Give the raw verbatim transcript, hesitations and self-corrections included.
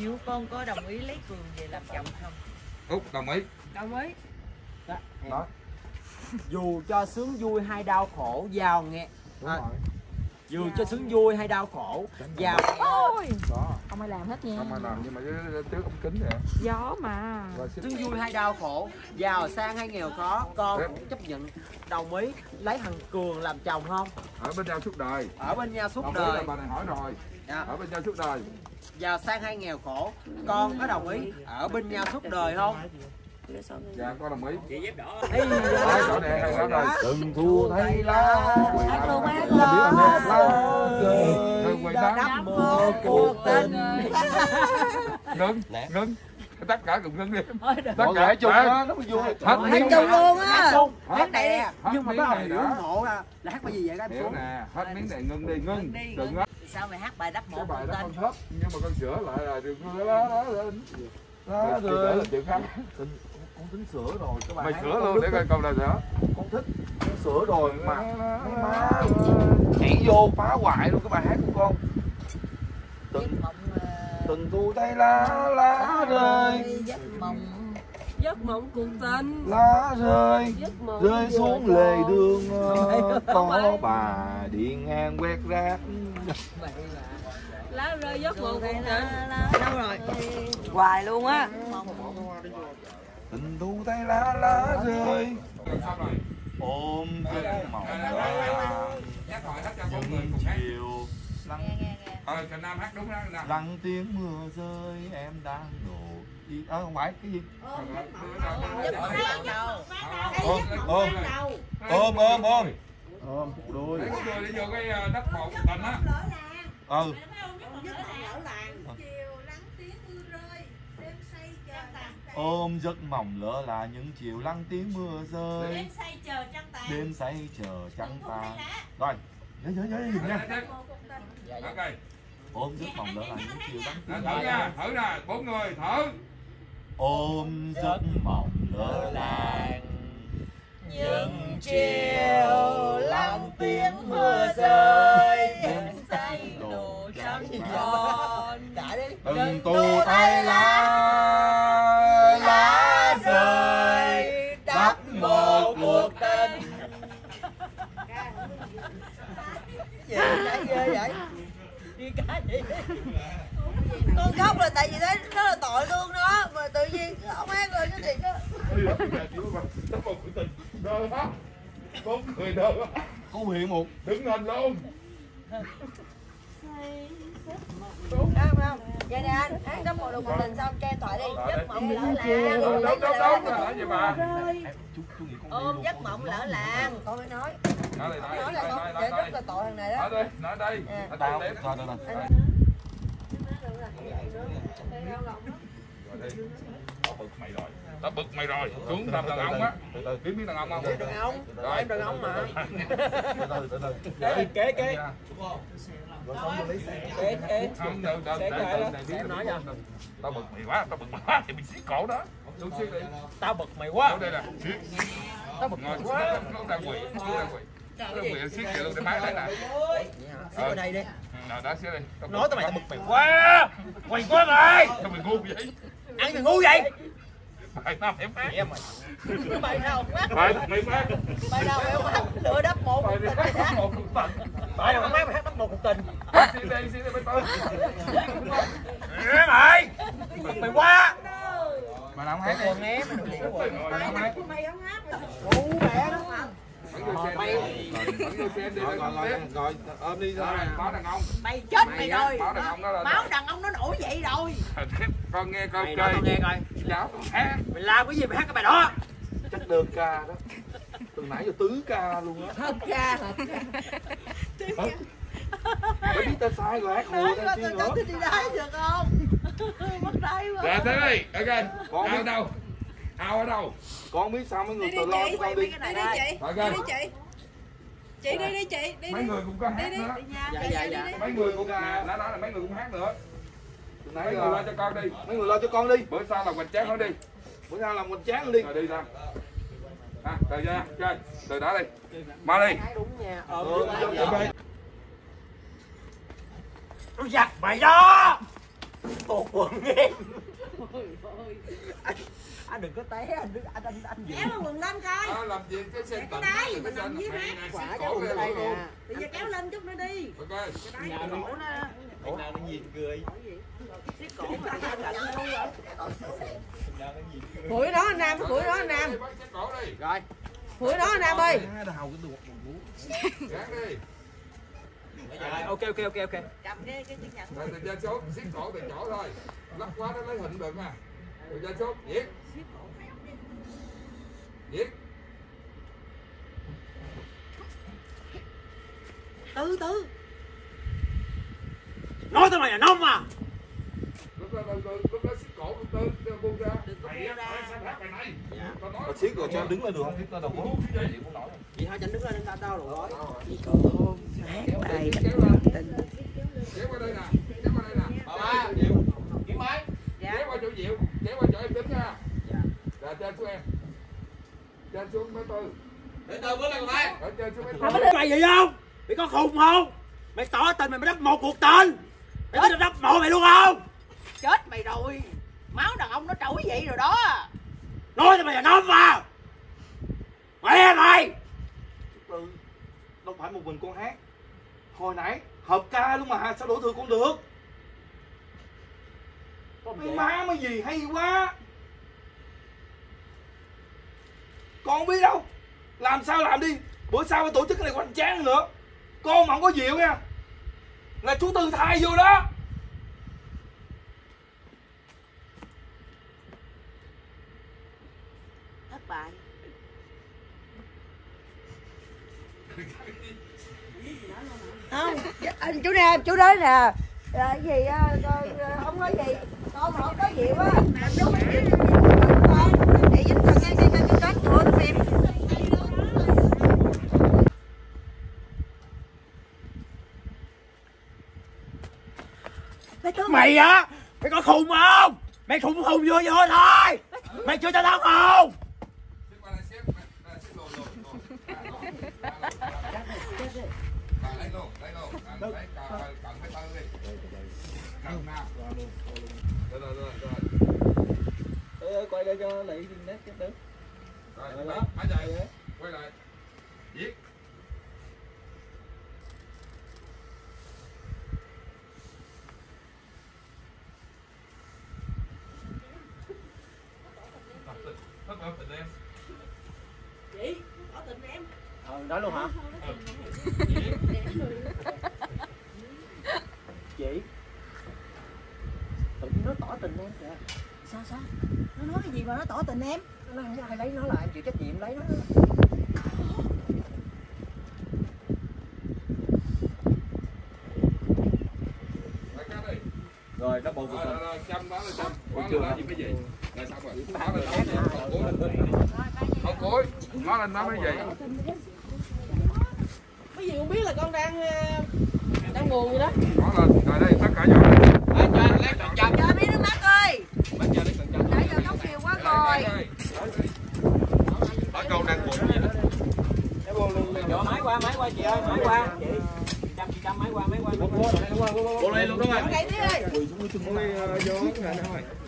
Diệu, con có đồng ý lấy Cường về làm chồng không? Út đồng ý. Đồng ý. Đó. Đó. Dù cho sướng vui hay đau khổ giàu nghe. À, dù cho sướng vui hay đau khổ giàu. Ôi. Không ai làm hết nha. Không ai làm nhưng mà trước ống kính nè. Gió mà. Sướng vui hay đau khổ, giàu sang hay nghèo khó, con cũng chấp nhận đồng ý lấy thằng Cường làm chồng không? Ở bên nhau suốt đời. Ở bên nhau suốt đồng đời. Ý là bà này hỏi rồi. Dạ. Ở bên nhau suốt đời. Giàu sang hay nghèo khổ, con có đồng ý ở bên nhau suốt đời không? Dạ con đồng ý. Chị dép đỏ. Ê, chỗ này hay lắm rồi. Đừng thua thấy lá. Hát luôn hát Đừng quỳ đắp một cuộc tình. Ngưng, ngưng. Tất cả cùng ngưng đi. Tất cả hãy chung đó, nó mới vui. Hát miếng chung luôn á. Hát chung. Hát nè. Nhưng mà miếng có này người ủng hộ là là hát bài gì vậy các em hiểu xuống. nè, hết miếng này ngưng đi, ngưng. Đừng á. Sao mày hát bài đắp Cái một bài cuộc đó tình? con thấp nhưng mà con sửa lại là đừng lá lá lên. Lá rồi. Chuyện khác. Con tính sửa rồi các bạn. Mày sửa luôn để coi câu nào nữa. Con thích con sửa rồi mà mấy má nhảy vô phá hoại luôn cái bài hát của con. Từng từng thu tay lá lá rơi. Giấc mộng. Giấc mộng cuộc tình. Lá rơi Giấc mộng rơi xuống lề đường, có bà đi ngang quét rác. Lá rơi giấc mộng cuộc tình. Đâu rồi? Hoài luôn á. Tình thu tay lá lá rơi. Ôm giấc mộng những chiều lặng. Ờ, Trần Nam hát đúng đó Nam. Lặng tiếng mưa rơi em đang đổ đi. Ờ không phải cái gì? Ôm ôm ôm ôm ôm ôm khúc đuôi. Để con người đi vô cái đất mộ tình á. Ừ. Ôm giấc mộng lỡ là những chiều lắng tiếng mưa rơi. Đêm say chờ trăng tàn. Đêm say chờ trăng tàn. Rồi, nhớ nhớ nhớ dùm nha. Ok. Ôm giấc mộng lỡ là những chiều lắng tiếng Thử nha, thử nè, bốn người thử. Ôm giấc mộng lỡ làng Những chiều lặng tiếng mưa rơi. Đêm say đồ trắng tròn. Đã đi. từng tù tay lá lá rơi đắp một cuộc tình. Gì vậy ghê vậy? Đi cái gì? Con khóc là tại vì thấy nó là tội lương đó mà tự nhiên không hát rồi cái thiệt á. Đắp một cuộc tình. Đơ hết. Bốn người đơ hết. Có hiện một Đứng lên luôn. Đúng không không? Vậy nè anh, hát đắp một cuộc tình xong cho em thoại đi. Giấc mộng lỡ làng. Đúng đúng đúng, nói gì mà. Ôm giấc mộng lỡ làng. Con phải nói. Nói đây, nói Nói đây, là nói con đây, sẽ rất là tội thằng này đó. nói đây, nói đây. tao tao tao tao Tao bực mày rồi. Tao bực mày rồi. Xuống làm đàn ông á. Kiếm biết đàn ông không? Đàn ông. Rồi em đàn ông mà. từ từ từ Kế kế kế. rồi xong rồi lấy xe. Kế kế. Không, để để để để nói nha. Tao bực mày quá, tao bực mày quá thì mình xiết cổ đó. Xuống xiết đi. Tao bực mày quá. Ở đây nè. Tao bực mày quá. Nó đang quỳ, nó đang quỳ. Nó quỳ xiết kìa luôn để máy lấy nè. Xiết ở đây đi. Nào đó xiết đi. Nói tao mày tao bực mày quá. Quỳ quá mày. Sao mày ngu vậy? Ăn mày ngu vậy? Mày nào em phát? Mày nào phát? Mày mày phát. Mày nào em phát? Lựa đắp một. Mày đi hát một cuộc tình. Mày nào mày hát đắp một cuộc tình. Xiết đi, xiết đi mấy tao. Ê mày. Bực mày quá. Mà nào không hát Còn nghe mày đừng điện quá. Mày không hát. Ngu mẹ đó. Mày rồi rồi rồi ôm đi thôi. báo đàn ông. Mày chết mày rồi. Báo đàn ông đó là Máu đàn ông nó nổi vậy rồi. con nghe con Mày chơi. nói tao nghe coi. Cháu hát. Mày làm cái gì mày hát cái bài đó? Chắc đơn ca đó. Từ nãy giờ tứ ca luôn á. Thật ra. Mới biết tao sai rồi hát Nói hùa cho chi tao nữa. có đi đáy được không? Mất đáy quá. Dạ thế đi. Ok. Con Ao biết đâu? Ao ở đâu? Con biết sao mấy người tự lo cho con đi. Đi đi chị. Ok. Đi đi chị. Chị đi đi chị. Đi Mấy đi. người cũng có hát nữa. Dạ dạ dạ. Mấy người cũng nè, đã nói là mấy người cũng hát nữa. Từ Mấy nãy người lo giờ cho con đi. mấy người lo cho con đi. Bữa sau là hoành tráng hơn đi. Bữa sau làm hoành tráng đi. Rồi đi ra. À, từ ra, chơi. Từ đó đi. Mau đi. Đúng nha. Ừ, Ôm ok. Nó giặt mày đó. tuột quần em. Anh, anh đừng có té, anh đừng anh anh anh kéo cái quần lên coi. À, làm gì cái xe cái đây mình nằm dưới hát quả cái quần ở đây nè. Bây giờ kéo lên chút nữa đi. Ok. Cái đấy cổ nó. Ủa nào nó nhìn cười. Siết cổ mà lạnh luôn rồi. Phủi đó anh Nam, phủi đó anh Nam. Rồi. Phủi đó anh Nam ơi. Gán đi. Rồi, ok ok ok ok. Cầm cái cái chiếc nhẫn. Rồi từ ra số siết cổ từ chỗ thôi. Lắc quá nó lấy hình được mà. Từ ra số viết. Viết. Từ từ. Nói tao mày là nông à. Lúc đó lúc đó siết cổ từ từ buông ra. Mày á, sao hát bài này? Mà siết rồi cho em đứng lên được không? Tao đầu gối. Chị muốn nói. Vậy thôi cho anh đứng lên tao đau rồi. Bài Kéo qua đây nè. Kéo qua đây nè. Bà ba, Diệu. Kiếm máy. Kéo qua chỗ Diệu. Kéo qua chỗ em tính nha. Rồi trên xuống em. Trên xuống mấy tư. Để từ bước lên mày. Ở trên xuống mấy Mày tư. mày gì không? Mày có khùng không? Mày tỏ tình mày mới đắp một cuộc tình. Mày biết đắp mộ mày luôn không? Chết mày rồi. Máu đàn ông nó trỗi vậy rồi đó. Nói tao mày là nông mà. Mẹ mày. Từ đâu phải một mình con hát. Hồi nãy hợp ca luôn mà sao đổ thừa con được? Mấy má mấy gì hay quá. Con không biết đâu. Làm sao làm đi. Bữa sau phải tổ chức cái này hoành tráng nữa. Con mà không có Diệu nha là chú Tư thay vô đó. Thất bại. Không, anh chú nè, chú nói nè. Là cái gì á, không nói gì. Con mà không có Diệu á. Chú để dính cho cái cái cái cái của anh xem. Mày á, mày có khùng không? Mày khùng khùng vừa vừa thôi. Mày chưa cho tao khùng. Lấy luôn, lấy luôn. Lấy cầm cái tư đi. Cầm nào. Rồi rồi rồi rồi. Ê, quay đây cho lại nét chút nữa. Rồi, máy chạy. Quay lại. Viết. Hết tỏ tình em. Chị, tỏ tình em. Ờ, nói luôn hả? Chị. Tự nhiên nó tỏ tình em kìa. Sao sao? Nó nói cái gì mà nó tỏ tình em? Nó nói ai lấy nó là em chịu trách nhiệm lấy nó. Rồi nó bộ Rồi rồi chăm đó là chăm. Quá là gì cái gì? Là xong rồi. Nó lên nó Hậu cuối. Nó lên nó mới vậy. Cái gì không biết là con đang đang buồn gì đó. Nó lên. Rồi đây tất cả vô. Lấy cho lấy tròn chăm. Cho biết nước mắt ơi. Bắt cho lấy tròn chăm. Nãy giờ khóc nhiều quá rồi. Nói câu đang buồn gì đó. Chỗ máy qua, máy qua chị ơi, máy qua. Chị chăm chị chăm máy qua, máy qua. Bộ lên luôn đó rồi. Cái đi ơi. Ui, vô rồi thôi.